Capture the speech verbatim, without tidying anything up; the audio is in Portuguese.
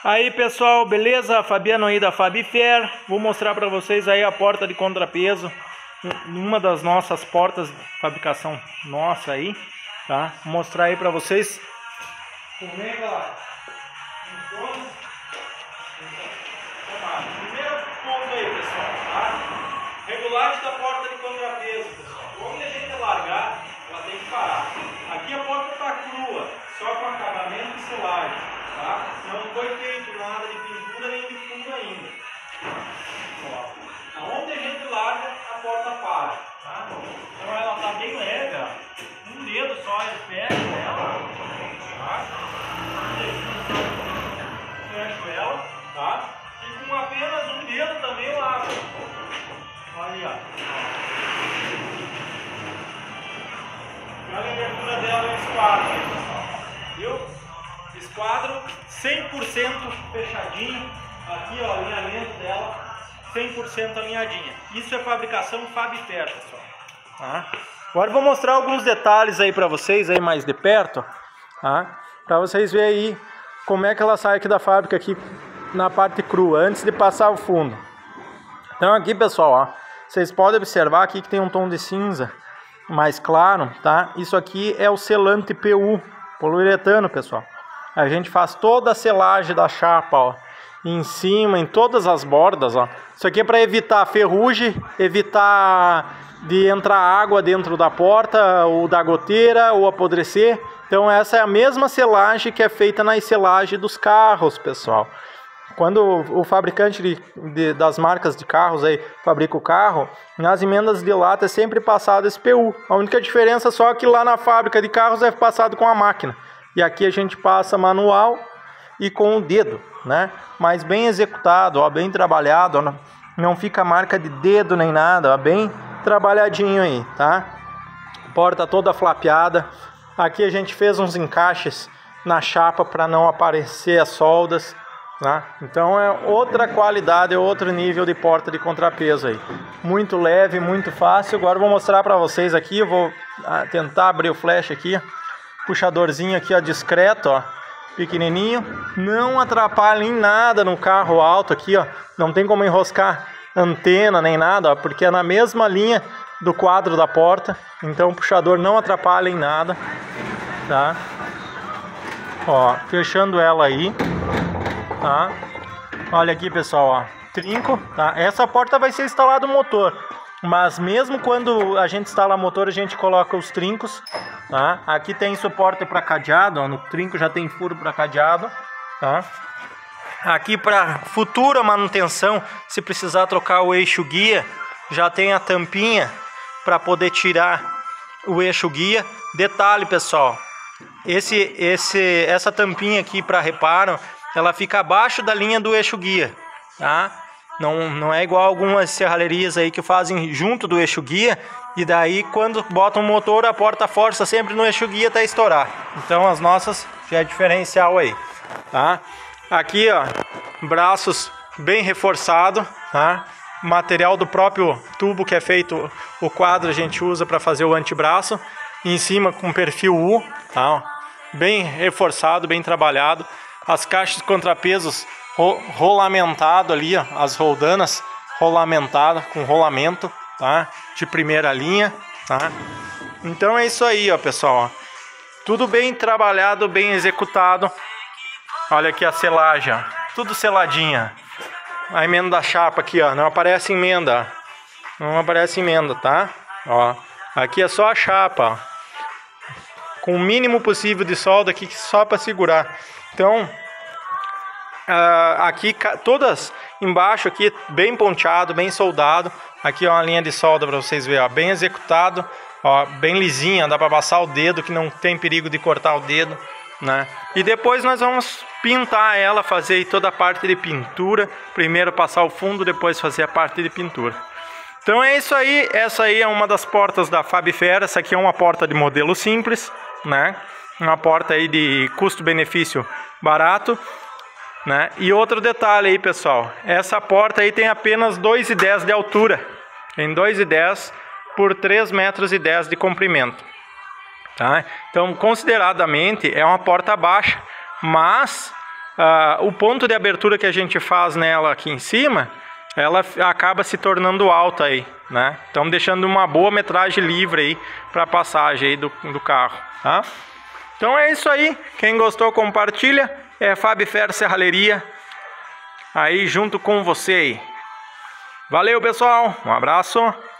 Aí pessoal, beleza? Fabiano aí da Fabifer. Vou mostrar para vocês aí a porta de contrapeso, uma das nossas portas de fabricação nossa aí, tá? Vou mostrar aí para vocês como é que ela funciona. Primeiro ponto aí, pessoal, tá? Regulagem da porta de contrapeso, pessoal. Onde a gente largar, ela tem que parar. Aqui a porta está crua, só com acabamento e selagem, tá? Não foi feito nada de pintura nem de fundo ainda. Ó, aonde a gente larga, a porta para, tá? Então ela está bem leve, ó. Um dedo só eu fecho ela, tá? Um dedinho só eu fecho ela, tá? E com apenas um dedo também eu abro. Olha aí, ó. Olha a abertura dela no esquadro aí, pessoal. Viu? Esquadro cem por cento fechadinho. Aqui, ó, o alinhamento dela cem por cento alinhadinha. Isso é fabricação Fabifer, pessoal. Tá? Agora eu vou mostrar alguns detalhes aí pra vocês aí mais de perto, tá? Pra vocês verem aí como é que ela sai aqui da fábrica aqui na parte crua, antes de passar o fundo. Então aqui, pessoal, ó, vocês podem observar aqui que tem um tom de cinza mais claro, tá? Isso aqui é o selante P U, poliuretano, pessoal. A gente faz toda a selagem da chapa, ó, em cima, em todas as bordas, ó. Isso aqui é para evitar ferrugem, evitar de entrar água dentro da porta, ou da goteira, ou apodrecer. Então essa é a mesma selagem que é feita nas selagens dos carros, pessoal. Quando o fabricante de, de, das marcas de carros aí fabrica o carro, nas emendas de lata é sempre passado esse P U. A única diferença só é que lá na fábrica de carros é passado com a máquina. E aqui a gente passa manual e com o dedo, né? Mas bem executado, ó, bem trabalhado, ó, não, não fica marca de dedo nem nada, ó, bem trabalhadinho aí, tá? Porta toda flapeada. Aqui a gente fez uns encaixes na chapa para não aparecer as soldas. Tá? Então é outra qualidade, é outro nível de porta de contrapeso aí. Muito leve, muito fácil. Agora eu vou mostrar para vocês aqui. Eu vou tentar abrir o flash aqui. Puxadorzinho aqui, ó, discreto, ó, pequenininho. Não atrapalha em nada no carro alto aqui, ó. Não tem como enroscar antena nem nada, ó, porque é na mesma linha do quadro da porta. Então o puxador não atrapalha em nada, tá? Ó, fechando ela aí. Tá? Olha aqui, pessoal, ó, trinco, tá? Essa porta vai ser instalado o motor, mas mesmo quando a gente instala o motor, a gente coloca os trincos, tá? Aqui tem suporte para cadeado, ó, no trinco já tem furo para cadeado, tá? Aqui para futura manutenção, se precisar trocar o eixo guia, já tem a tampinha para poder tirar o eixo guia. Detalhe, pessoal, esse, esse, essa tampinha aqui para reparo, ela fica abaixo da linha do eixo guia, tá? Não, não é igual algumas serralherias aí que fazem junto do eixo guia, e daí quando botam o motor a porta força sempre no eixo guia até estourar. Então as nossas já é diferencial aí, tá? Aqui, ó, braços bem reforçado, tá? Material do próprio tubo que é feito, o quadro a gente usa para fazer o antebraço, em cima com perfil U, tá? Bem reforçado, bem trabalhado. As caixas de contrapesos ro rolamentado ali, ó, as roldanas rolamentadas com rolamento, tá? De primeira linha, tá? Então é isso aí, ó, pessoal, ó. Tudo bem trabalhado, bem executado. Olha aqui a selagem, ó. Tudo seladinha. A emenda da chapa aqui, ó, não aparece emenda, ó. Não aparece emenda, tá? Ó, aqui é só a chapa, ó, com o mínimo possível de solda aqui só para segurar. Então, uh, aqui todas embaixo aqui bem ponteado, bem soldado. Aqui ó, uma linha de solda para vocês verem, ó, bem executado, ó, bem lisinha, dá para passar o dedo que não tem perigo de cortar o dedo, né? E depois nós vamos pintar ela, fazer toda a parte de pintura. Primeiro passar o fundo, depois fazer a parte de pintura. Então é isso aí, essa aí é uma das portas da Fabifer. Essa aqui é uma porta de modelo simples, né? Uma porta aí de custo-benefício barato, né? E outro detalhe aí, pessoal, essa porta aí tem apenas dois e dez de altura, tem dois e dez por três metros e dez de comprimento, tá? Então consideradamente é uma porta baixa, mas uh, o ponto de abertura que a gente faz nela aqui em cima, ela acaba se tornando alta aí, né? Então deixando uma boa metragem livre aí para passagem aí do, do carro, tá? Então é isso aí, quem gostou compartilha, é Fabifer Serralheria aí junto com você aí. Valeu pessoal, um abraço.